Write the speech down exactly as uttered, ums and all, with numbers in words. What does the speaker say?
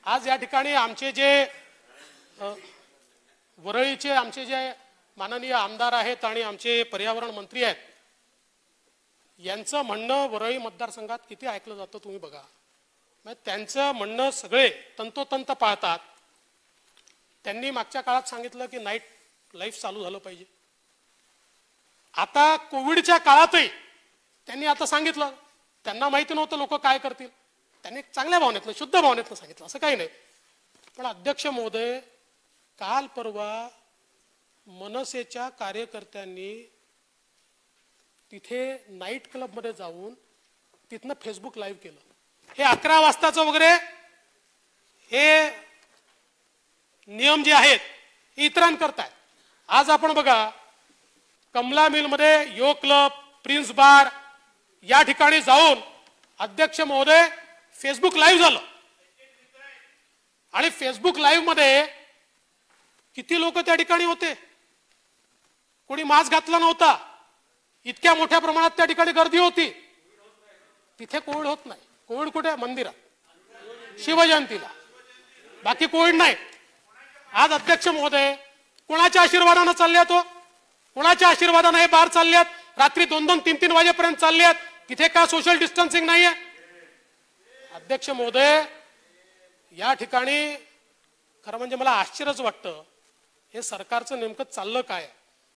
आज या ठिकाणी आमचे जे वरळीचे आमचे जे माननीय आमदार आहेत आणि आमचे पर्यावरण मंत्री आहेत, यांचं म्हणणं वरळी मतदारसंघात किती ऐकलं जातं तुम्ही बघा. म्हणजे त्यांचं म्हणणं सगळे तंतोतंत पाळतात. त्यांनी मागच्या काळात सांगितलं की नाईट लाईफ चालू झालं पाहिजे. आता कोविडच्या काळातही त्यांनी आता सांगितलं, त्यांना माहिती नव्हतं लोक काय करतील, त्यांनी चांगल्या भावनेतनं शुद्ध भावनेतनं सांगितलं, असं काही नाही. पण अध्यक्ष महोदय, काल परवा मनसेच्या कार्यकर्त्यांनी तिथे नाईट क्लबमध्ये जाऊन तिथनं फेसबुक लाईव्ह केलं. हे अकरा वाजताचं वगैरे हे नियम जे आहेत हे इतरांकरतायत. आज आपण बघा कमला मिलमध्ये योग क्लब, प्रिन्स बार या ठिकाणी जाऊन अध्यक्ष महोदय फेसबुक लाईव्ह झालं आणि फेसबुक लाईव्ह मध्ये किती लोक त्या ठिकाणी होते. कोणी मास्क घातला नव्हता. इतक्या मोठ्या प्रमाणात त्या ठिकाणी गर्दी होती. तिथे कोविड होत नाही. कोविड कुठे? मंदिरात, शिवजयंतीला, बाकी कोविड नाही. आज अध्यक्ष महोदय कोणाच्या आशीर्वादानं चालले तो? कोणाच्या आशीर्वादानं हे बार चाललेत? रात्री दोन दोन तीन तीन वाजेपर्यंत चाललेत. तिथे का सोशल डिस्टन्सिंग नाहीये? अध्यक्ष महोदय, या ठिकाणी खरं म्हणजे मला आश्चर्यच वाटतं, हे सरकारचं नेमकं चाललं काय.